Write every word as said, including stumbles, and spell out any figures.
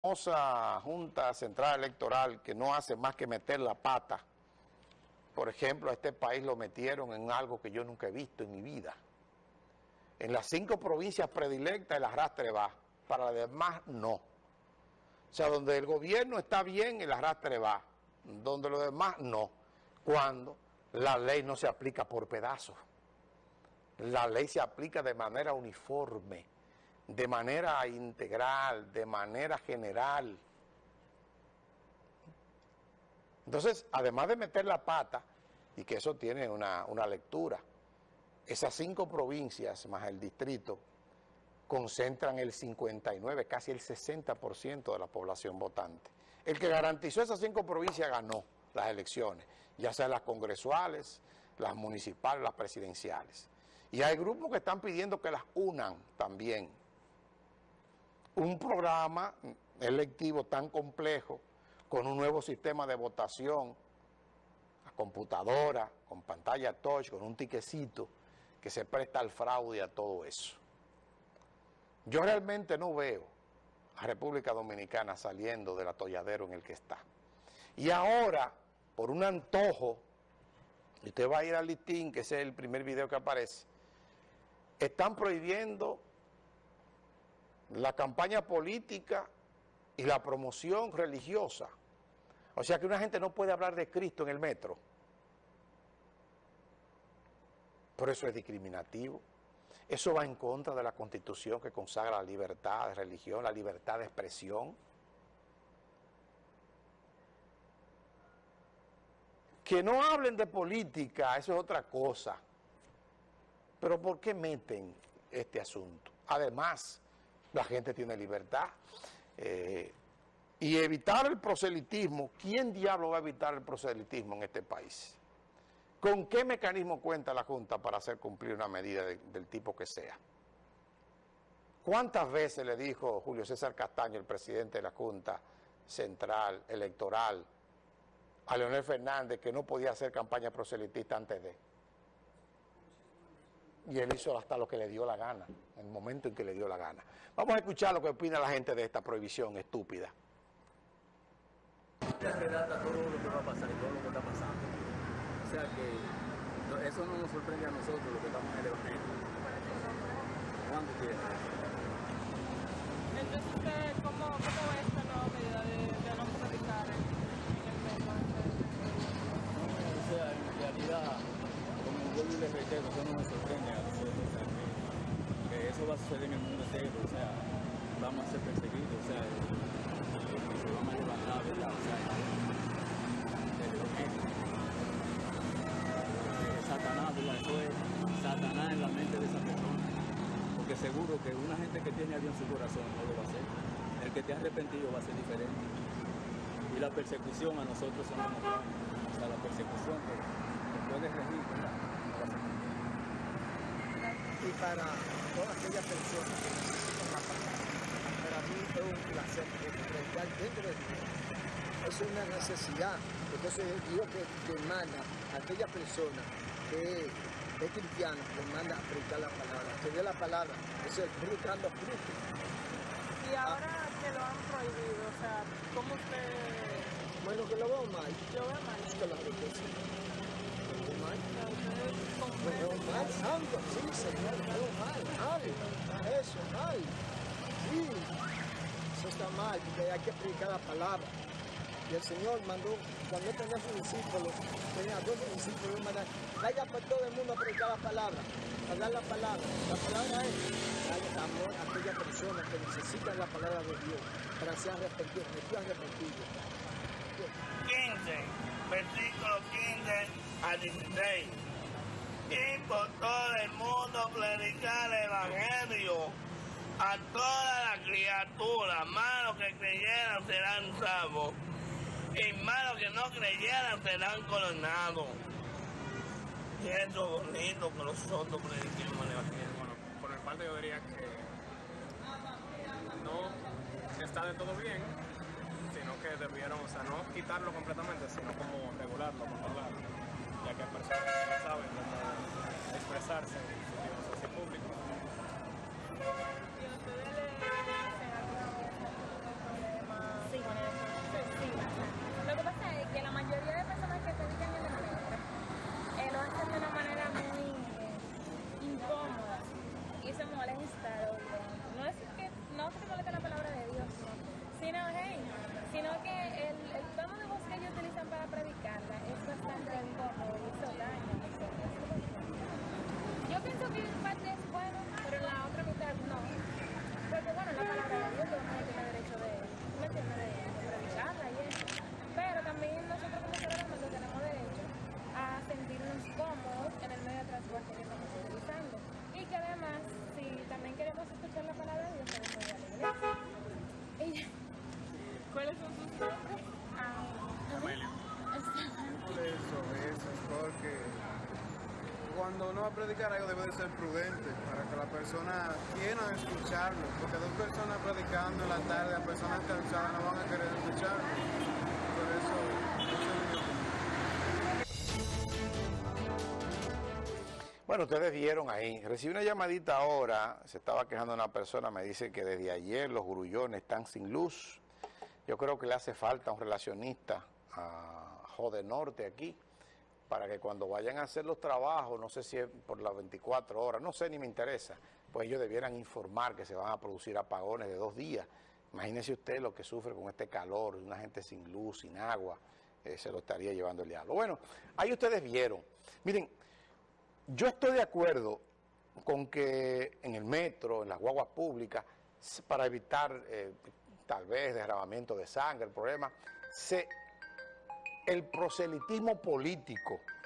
famosa Junta Central Electoral que no hace más que meter la pata. Por ejemplo, a este país lo metieron en algo que yo nunca he visto en mi vida. En las cinco provincias predilectas el arrastre va, para las demás no. O sea, donde el gobierno está bien, el arrastre va, donde los demás no. Cuando la ley no se aplica por pedazos. La ley se aplica de manera uniforme, de manera integral, de manera general. Entonces, además de meter la pata, y que eso tiene una, una lectura, esas cinco provincias más el distrito concentran el cincuenta y nueve, casi el sesenta por ciento de la población votante. El que garantizó esas cinco provincias ganó las elecciones, ya sean las congresuales, las municipales, las presidenciales. Y hay grupos que están pidiendo que las unan también. Un programa electivo tan complejo, con un nuevo sistema de votación, a computadora, con pantalla touch, con un tiquecito, que se presta al fraude y a todo eso. Yo realmente no veo a República Dominicana saliendo del atolladero en el que está. Y ahora, por un antojo, y usted va a ir al listín, que ese es el primer video que aparece, están prohibiendo la campaña política y la promoción religiosa. O sea que una gente no puede hablar de Cristo en el metro. Por eso es discriminativo. Eso va en contra de la Constitución que consagra la libertad de religión, la libertad de expresión. Que no hablen de política, eso es otra cosa. Pero ¿por qué meten este asunto? Además, la gente tiene libertad. Eh, y evitar el proselitismo, ¿quién diablo va a evitar el proselitismo en este país? ¿Con qué mecanismo cuenta la Junta para hacer cumplir una medida de, del tipo que sea? ¿Cuántas veces le dijo Julio César Castaño, el presidente de la Junta Central Electoral, a Leonel Fernández que no podía hacer campaña proselitista antes de? Y él hizo hasta lo que le dio la gana, en el momento en que le dio la gana. Vamos a escuchar lo que opina la gente de esta prohibición estúpida. Relata todo lo que va a pasar y todo lo que está pasando. O sea que eso no nos sorprende a nosotros, lo que estamos en el Evangelio. ¿Cuánto tiene? Entonces, ¿cómo, cómo ve esta nueva medida de, de no predicar en el metro? O sea, en realidad, como vuelvo y les reitero, eso no nos sorprende a nosotros. O sea, que, que eso va a suceder en el mundo entero. O sea, vamos a ser perseguidos. O sea, se van a levantar, ¿verdad? O sea, el Evangelio. Satanás, ¿verdad? Eso es Satanás en la mente de esa persona. Porque seguro que una gente que tiene a Dios en su corazón no lo va a hacer. El que te ha arrepentido va a ser diferente. Y la persecución a nosotros son los buenos. O sea, la persecución que, que puede regir, ¿verdad? No va a ser. Y para todas aquellas personas que necesitan la palabra, para mí es un placer predicar dentro de Dios. Es una necesidad. Entonces Dios que demanda a aquella persona que es cristiano, le manda a predicar la palabra, que dé la palabra, eso es buscando fruto. Y ahora ah. que lo han prohibido, o sea, ¿cómo usted...? Bueno, que lo veo mal. Yo veo mal. Claro que sí. Lo veo mal. Lo veo mal, santo, sí, señor, lo veo mal, mal. Eso, mal. Sí, eso está mal, porque hay que predicar la palabra. Y el Señor mandó, cuando él tenía a sus discípulos, tenía dos discípulos, y mandó, vaya por todo el mundo a predicar la palabra, a dar la palabra. La palabra es darle amor a aquellas personas que necesitan la palabra de Dios para ser arrepentidos, arrepentidos. quince, versículo quince a dieciséis. Y por todo el mundo predicar el Evangelio a todas las criaturas, más los que creyeran serán salvos, y más los que no creyeran serán coronados. Y eso es bonito que nosotros prediquemos el Evangelio. Bueno, por mi parte yo diría que no está de todo bien, sino que debieron, o sea, no quitarlo completamente, sino como regularlo, controlarlo, ya que hay personas que no saben cómo expresarse en su vida social público. ¿Y ustedes le hacen alguna ¿Cuáles son sus nombres? Amelio. Por eso, eso es porque cuando uno va a predicar algo debe de ser prudente para que la persona quiera escucharlo, porque dos personas predicando en la tarde, a personas cansadas no van a querer escucharlo. Por eso, eso es mi opinión. Bueno, ustedes vieron ahí, recibí una llamadita ahora, se estaba quejando una persona, me dice que desde ayer los grullones están sin luz. Yo creo que le hace falta un relacionista a Jode Norte aquí, para que cuando vayan a hacer los trabajos, no sé si es por las veinticuatro horas, no sé ni me interesa, pues ellos debieran informar que se van a producir apagones de dos días. Imagínese usted lo que sufre con este calor, una gente sin luz, sin agua, eh, se lo estaría llevando el diablo. Bueno, ahí ustedes vieron. Miren, yo estoy de acuerdo con que en el metro, en las guaguas públicas, para evitar eh, tal vez derramamiento de sangre, el problema, se, el proselitismo político